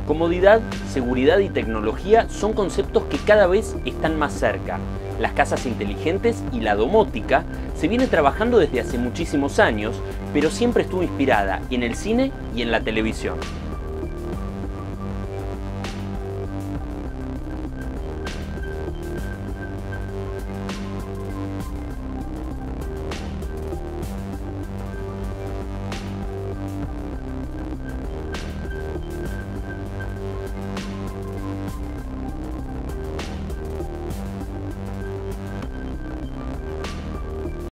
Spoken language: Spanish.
Comodidad, seguridad y tecnología son conceptos que cada vez están más cerca. Las casas inteligentes y la domótica se viene trabajando desde hace muchísimos años, pero siempre estuvo inspirada en el cine y en la televisión.